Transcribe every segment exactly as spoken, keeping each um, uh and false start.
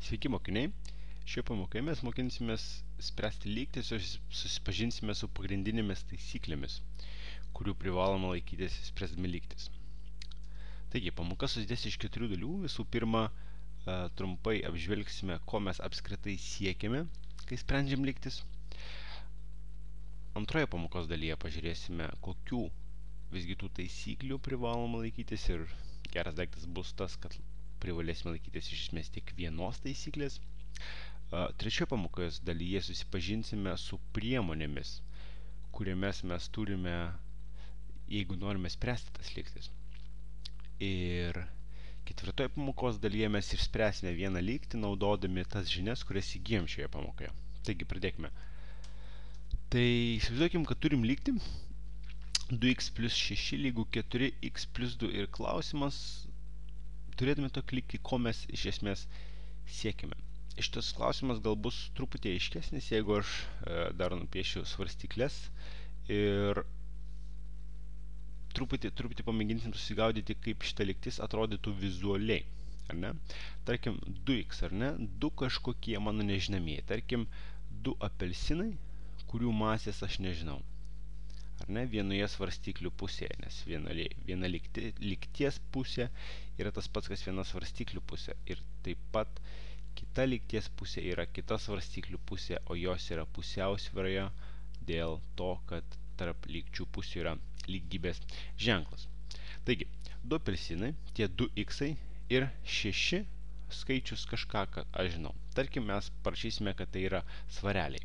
Sveiki mokiniai, šioje pamokoje mes mokinsimės spręsti lygtis ir susipažinsime su pagrindinėmis taisyklėmis, kurių privaloma laikytis spręsdami lygtis. Taigi, pamoka susidės iš keturių dalių. Visų pirma, trumpai apžvelgsime, ko mes apskritai siekiame, kai sprendžiam lygtis. Antroje pamokos dalyje pažiūrėsime, kokių visgi tų taisyklių privaloma laikytis, ir geras daiktas bus tas, kad privalėsime laikytis iš esmės tik vienos taisyklės. Trečioje pamokos dalyje susipažinsime su priemonėmis, kuriamis mes turime, jeigu norime spręsti tas lygtis. Ir ketvirtoje pamokos dalyje mes išspręsime vieną lygtį, naudodami tas žinias, kurias įgyjam šioje pamokoje. Taigi, pradėkime. Tai įsivaizduokim, kad turim lygtį du x plus šeši lygu keturi x plus du ir klausimas, turėtume tokį lygtį, ko mes iš esmės siekime. Šitas klausimas gal bus truputį aiškesnis, jeigu aš e, dar nupiešiu svarstyklės ir truputį, truputį pamėginsim susigaudyti, kaip šita lygtis atrodytų vizualiai. Ar ne? Tarkim, du x, ar ne? du kažkokie mano nežinomieji. Tarkim, du apelsinai, kurių masės aš nežinau. Ar ne? Vienoje svarstyklių pusėje, nes viena, viena lygti, lygties pusė yra tas pats, kas viena svarstyklių pusė. Ir taip pat kita lygties pusė yra kita svarstyklių pusė, o jos yra pusiausvyroje dėl to, kad tarp lygčių pusių yra lygybės ženklas. Taigi, du apelsinai, tie du x'ai ir šeši skaičius kažką, kad aš žinau. Tarkim, mes parašysime, kad tai yra svareliai.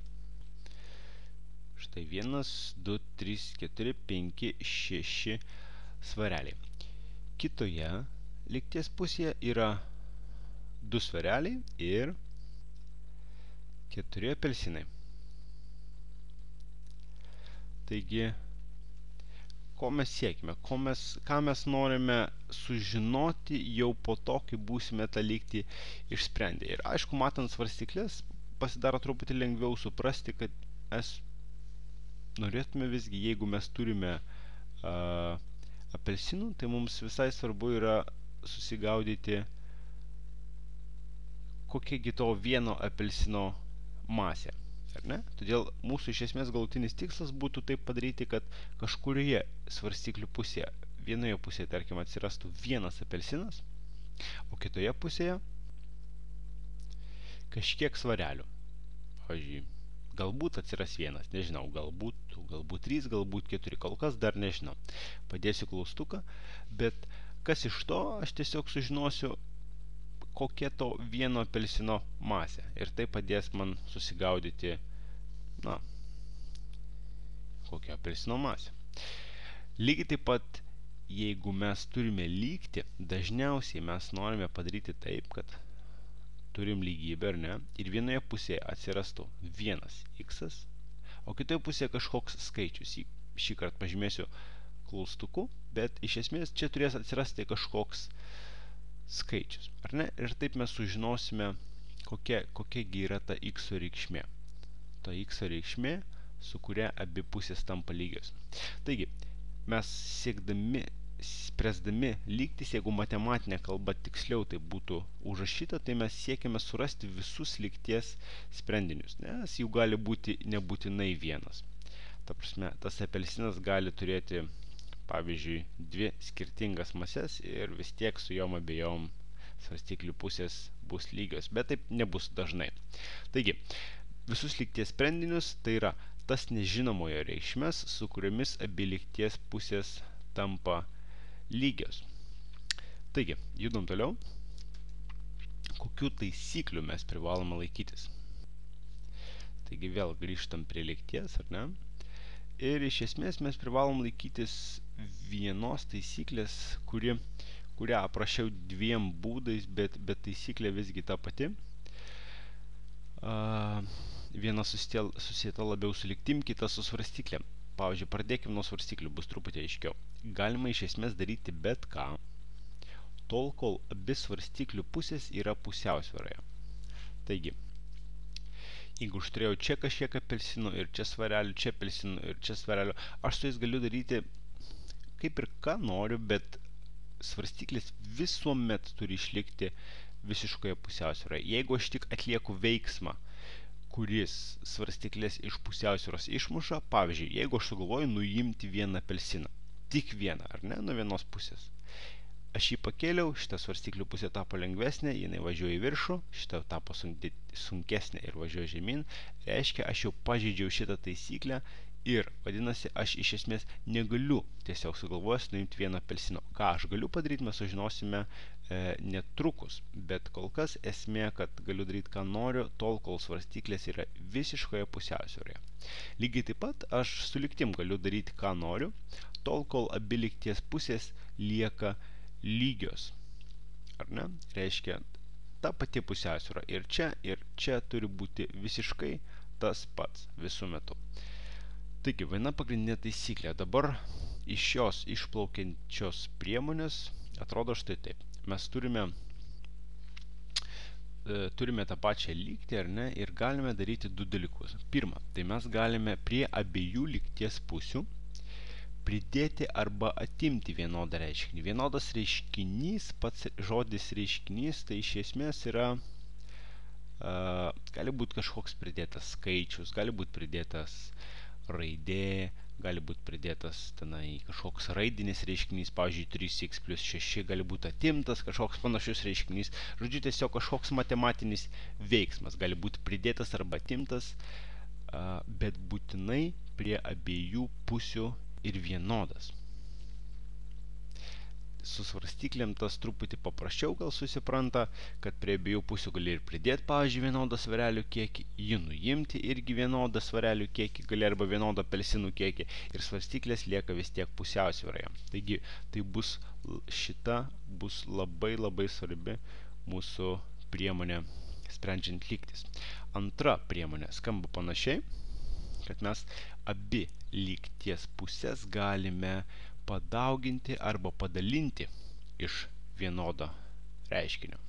Štai vienas, du, trys, keturi, penki, šeši svareliai. Kitoje lygties pusėje yra du svareliai ir keturi apelsinai. Taigi, ko mes siekime, ko mes, ką mes norime sužinoti jau po to, kai būsime tą lygtį išsprendę. Ir aišku, matant svarstyklės, pasidaro truputį lengviau suprasti, kad mes norėtume visgi, jeigu mes turime uh, apelsinų, tai mums visai svarbu yra susigaudyti, kokiagi to vieno apelsino masė. Ar ne? Todėl mūsų iš esmės galutinis tikslas būtų taip padaryti, kad kažkurioje svarstyklių pusėje, vienoje pusėje, tarkim, atsirastų vienas apelsinas, o kitoje pusėje kažkiek svarelių. Pavyzdžiui, galbūt atsiras vienas, nežinau, galbūt, galbūt trys, galbūt keturi, kol kas dar nežinau. Padėsiu klaustuką, bet kas iš to, aš tiesiog sužinosiu, kokia to vieno apelsino masė. Ir tai padės man susigaudyti, na, kokia apelsino masė. Lygiai taip pat, jeigu mes turime lygtį, dažniausiai mes norime padaryti taip, kad turim lygybę, ar ne, ir vienoje pusėje atsirastų vienas x'as, o kitoje pusėje kažkoks skaičius. Šį kartą pažymėsiu klaustuku, bet iš esmės čia turės atsirasti kažkoks skaičius, ar ne? Ir taip mes sužinosime, kokia, kokiagi yra ta x reikšmė. Ta x reikšmė, su kuria abi pusės tampa lygios. Taigi, mes siekdami spręsdami lygtis, jeigu matematinė kalba tiksliau tai būtų užrašyta, tai mes siekiame surasti visus lygties sprendinius, nes jų gali būti nebūtinai vienas. Ta prasme, tas apelsinas gali turėti, pavyzdžiui, dvi skirtingas mases ir vis tiek su jom abiejom svarstyklių pusės bus lygios, bet taip nebus dažnai. Taigi, visus lygties sprendinius tai yra tas nežinomojo reikšmes, su kuriomis abi lygties pusės tampa lygios. Taigi, judam toliau. Kokių taisyklių mes privalome laikytis? Taigi vėl grįžtam prie lygties, ar ne? Ir iš esmės mes privalom laikytis vienos taisyklės, kuri, kurią aprašiau dviem būdais, bet, bet taisyklė visgi ta pati. Uh, viena susieta labiau su lygtim, kita su svarstyklėm. Pavyzdžiui, pradėkim nuo svarstyklių, bus truputį aiškiau. Galima iš esmės daryti bet ką, tol kol abi svarstyklių pusės yra pusiausvyroje. Taigi, jeigu aš turėjau čia kažkiek apelsinų ir čia svarelių, čia apelsinų ir čia svarelių, aš su jais galiu daryti kaip ir ką noriu, bet svarstyklės visuomet turi išlikti visiškoje pusiausvyroje. Jeigu aš tik atlieku veiksmą, kuris svarstyklės iš pusiausvyros išmuša, pavyzdžiui, jeigu aš sugalvoju nuimti vieną apelsiną, tik vieną, ar ne, nuo vienos pusės. Aš jį pakėliau, šita svarstyklių pusė tapo lengvesnė, jinai važiuoja į viršų, šita tapo sunkesnė ir važiuoja žemyn, reiškia, aš jau pažeidžiau šitą taisyklę ir, vadinasi, aš iš esmės negaliu tiesiog sugalvojęs nuimti vieną apelsiną. Ką aš galiu padaryti, mes sužinosime e, netrukus, bet kol kas esmė, kad galiu daryti, ką noriu, tol, kol svarstyklės yra visiškoje pusiausvyroje. Lygiai taip pat aš su lygtim galiu daryti, ką noriu, tol, kol abi lygties pusės lieka lygios. Ar ne? Reiškia, ta pati pusiausvyra ir čia, ir čia turi būti visiškai tas pats visų metų. Taigi, viena pagrindinė taisyklė. Dabar iš šios išplaukiančios priemonės atrodo štai taip. Mes turime, e, turime tą pačią lygtį, ar ne, ir galime daryti du dalykus. Pirma, tai mes galime prie abiejų lygties pusių pridėti arba atimti vienodą reiškinį. Vienodas reiškinys, pats žodis reiškinys, tai iš esmės yra, uh, gali būti kažkoks pridėtas skaičius, gali būti pridėtas raidė, gali būti pridėtas tenai kažkoks raidinis reiškinys, pavyzdžiui, trys x plus šeši, gali būti atimtas kažkoks panašus reiškinys. Žodžiu, tiesiog kažkoks matematinis veiksmas gali būti pridėtas arba atimtas, uh, bet būtinai prie abiejų pusių ir vienodas. Su svarstyklėm tas truputį paprasčiau gal susipranta, kad prie abiejų pusių gali ir pridėti, pavyzdžiui, vienodą svarelių kiekį, jį nuimti irgi vienodą svarelių kiekį, gali arba vienodą apelsinų kiekį ir svarstyklės lieka vis tiek pusiausvyroje. Taigi, tai bus, šita bus labai labai svarbi mūsų priemonė sprendžiant lygtis. Antra priemonė skamba panašiai, kad mes abi lygties pusės galime padauginti arba padalinti iš vienodo reiškinio.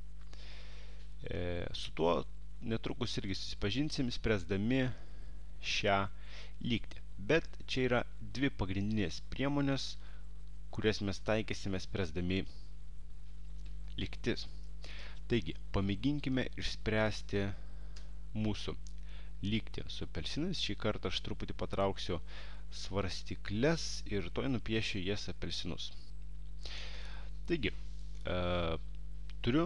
E, su tuo netrukus irgi susipažinsim, spręsdami šią lygtį. Bet čia yra dvi pagrindinės priemonės, kurias mes taikysime spręsdami lygtis. Taigi, pamėginkime išspręsti mūsų lygtį su apelsinais. Šį kartą aš truputį patrauksiu svarstykles ir toj nupiešiu jas apelsinus. Taigi, e, turiu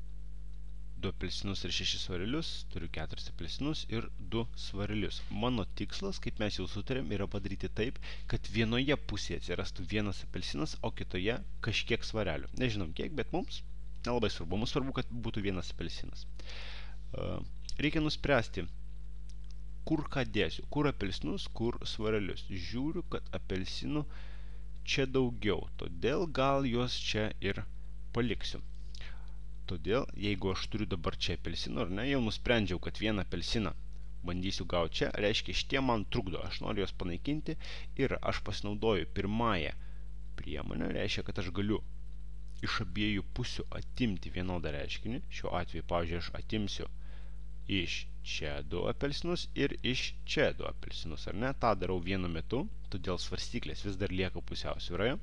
du apelsinus ir šešis svarelius, turiu keturis apelsinus ir du svarelius. Mano tikslas, kaip mes jau sutarėm, yra padaryti taip, kad vienoje pusėje atsirastų vienas apelsinas, o kitoje kažkiek svarelių. Nežinom kiek, bet mums nelabai svarbu. Mums svarbu, kad būtų vienas apelsinas. E, reikia nuspręsti, kur ką dėsiu, kur apelsinus, kur svarelius. Žiūriu, kad apelsinų čia daugiau, todėl gal juos čia ir paliksiu. Todėl, jeigu aš turiu dabar čia apelsinų, ar ne, jau nusprendžiau, kad vieną apelsiną bandysiu gauti čia, reiškia, šitie man trukdo, aš noriu juos panaikinti ir aš pasinaudoju pirmąją priemonę, reiškia, kad aš galiu iš abiejų pusių atimti vienodą reiškinį. Šiuo atveju, pavyzdžiui, aš atimsiu iš čia du apelsinus ir iš čia du apelsinus, ar ne? Ta darau vienu metu, todėl svarstyklės vis dar lieka pusiausvyroje.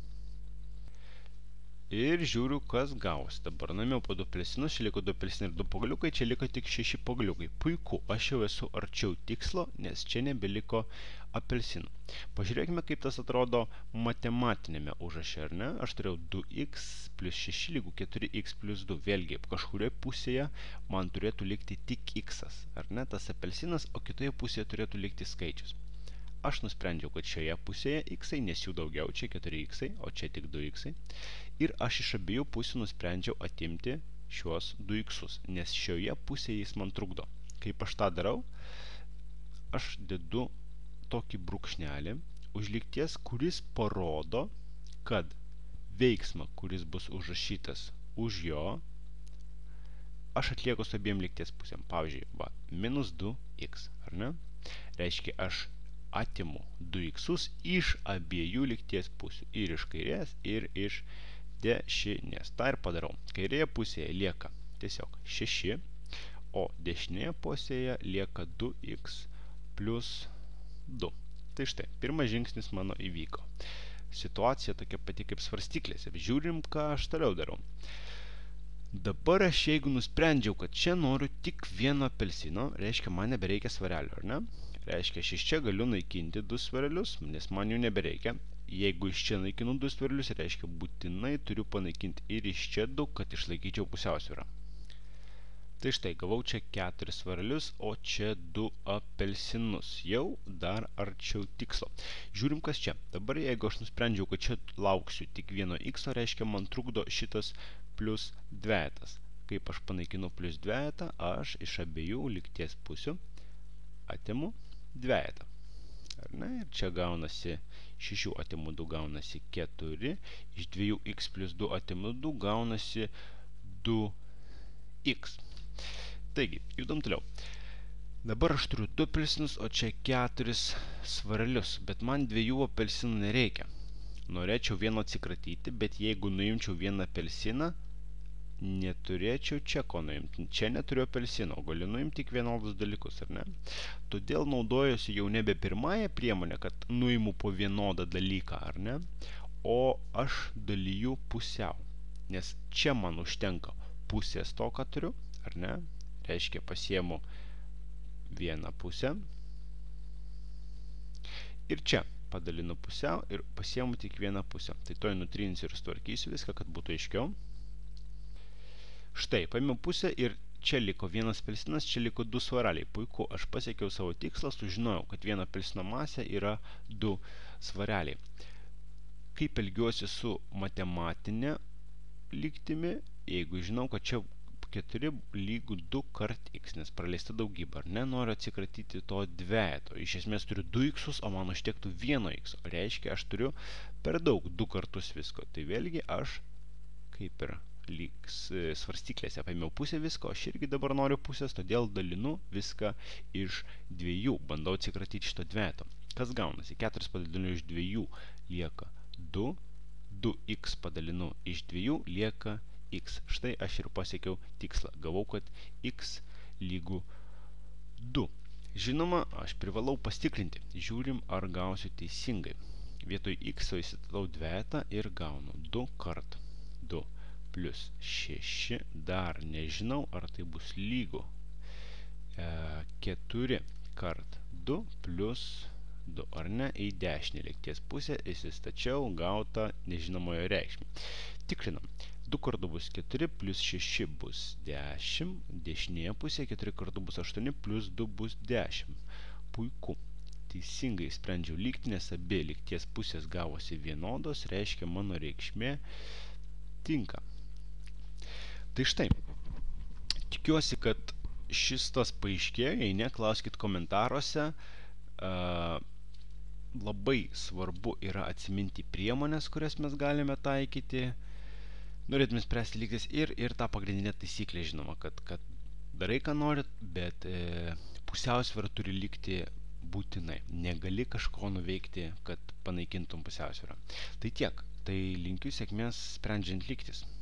Ir žiūriu, kas gausi. Dabar nuėmiau po du apelsinus, čia liko du apelsinai ir du pagaliukai, čia liko tik šeši pagaliukai. Puiku, aš jau esu arčiau tikslo, nes čia nebeliko apelsinų. Pažiūrėkime, kaip tas atrodo matematinėme užraše, ar ne? Aš turėjau du x plus šeši lygų keturi x plus du. Vėlgi, kažkurioje pusėje man turėtų likti tik x-as, ar ne? Tas apelsinas, o kitoje pusėje turėtų likti skaičius. Aš nusprendžiau, kad šioje pusėje x-ai, nes jų daugiau, čia keturi x-ai, o čia tik du x-ai. Ir aš iš abiejų pusių nusprendžiau atimti šiuos du x-us, nes šioje pusėje jis man trukdo. Kaip aš tą darau, aš dedu tokį brūkšnelį už lygties, kuris parodo, kad veiksmą, kuris bus užrašytas už jo, aš atlieku su abiem lygties pusėm. Pavyzdžiui, va, minus du x, ar ne? Reiškia, aš atimu du x-us iš abiejų lygties pusių. Ir iš kairės, ir iš dešinės. Ta ir padarau. Kairėje pusėje lieka tiesiog šeši, o dešinėje pusėje lieka du x plus du. Tai štai, pirmas žingsnis mano įvyko. Situacija tokia pati kaip svarstyklėse. Žiūrim, ką aš toliau darau. Dabar aš jeigu nusprendžiau, kad čia noriu tik vieno apelsino, reiškia man nebereikia svarelio, ar ne? Reiškia, aš iš čia galiu naikinti du svarelius, nes man jų nebereikia. Jeigu iš čia naikinu du svarelius, reiškia būtinai turiu panaikinti ir iš čia du, kad išlaikyčiau pusiausvyrą. Tai štai, gavau čia keturis svarelius, o čia du apelsinus. Jau dar arčiau tikslo. Žiūrim, kas čia. Dabar jeigu aš nusprendžiau, kad čia lauksiu tik vieno x, reiškia man trukdo šitas plus dvejetas. Kaip aš panaikinu plus dvejetą, aš iš abiejų lygties pusių atimu dvejetą. Ar ne? Ir čia gaunasi šešių atimu du gaunasi keturi. Iš dviejų x plus du atimu du gaunasi du x. Taigi, judam toliau. Dabar aš turiu du apelsinus, o čia keturis svarelius, bet man dviejų apelsinų nereikia. Norėčiau vieno atsikratyti, bet jeigu nuimčiau vieną apelsiną, neturėčiau čia ko nuimti. Čia neturiu apelsino, galiu nuimti tik vienodus dalykus, ar ne? Todėl naudojuosi jau nebe pirmąją priemonę, kad nuimu po vienodą dalyką, ar ne? O aš dalyju pusiau, nes čia man užtenka pusės to, ką turiu, ar ne? Reiškia, pasiemu vieną pusę ir čia padalinu pusiau ir pasiemu tik vieną pusę. Tai toj nutrinsiu ir sutvarkysiu viską, kad būtų aiškiau. Štai, paėmiau pusę ir čia liko vienas apelsinas, čia liko du svareliai. Puiku, aš pasiekiau savo tikslą, sužinojau, kad vieno apelsino masė yra du svareliai. Kaip elgiuosi su matematinė lygtimi, jeigu žinau, kad čia keturi lygų du kart x, nes praleista daugybė, ar ne? Noriu atsikratyti to dvejeto. Iš esmės turiu du x, o man užtektų vieno x. O reiškia, aš turiu per daug du kartus visko. Tai vėlgi aš, kaip ir lyg svarstyklėse, paėmiau pusę visko, aš irgi dabar noriu pusės, todėl dalinu viską iš dviejų. Bandau atsikratyti šito dvejeto. Kas gaunasi? keturis padalinu iš dviejų lieka du. du x padalinu iš dviejų lieka x. Štai aš ir pasiekiau tikslą. Gavau, kad x lygų du. Žinoma, aš privalau pastikrinti. Žiūrim, ar gausiu teisingai. Vietoj x įsistatau dvejetą ir gaunu du kart du plus šeši. Dar nežinau, ar tai bus lygu. E, keturi kart du plus du, ar ne? Į dešinę lygties pusę įsistačiau gautą nežinomojo reikšmę. Tikrinam. du kart du bus keturi, plus šeši bus dešimt, dešinėje pusėje keturi kart du bus aštuoni, plus du bus dešimt. Puiku. Teisingai sprendžiau lygtį, nes abi lygties pusės gavosi vienodos, reiškia mano reikšmė tinka. Tai štai, tikiuosi, kad šis tas paaiškėjo, jei ne, klauskit komentaruose. Uh, labai svarbu yra atsiminti priemonės, kurias mes galime taikyti. Norėtume spręsti lygtis ir, ir tą pagrindinę taisyklę, žinoma, kad, kad darai, ką norit, bet e, pusiausvėra turi likti būtinai. Negali kažko nuveikti, kad panaikintum pusiausvėrą. Tai tiek. Tai linkiu sėkmės sprendžiant lygtis.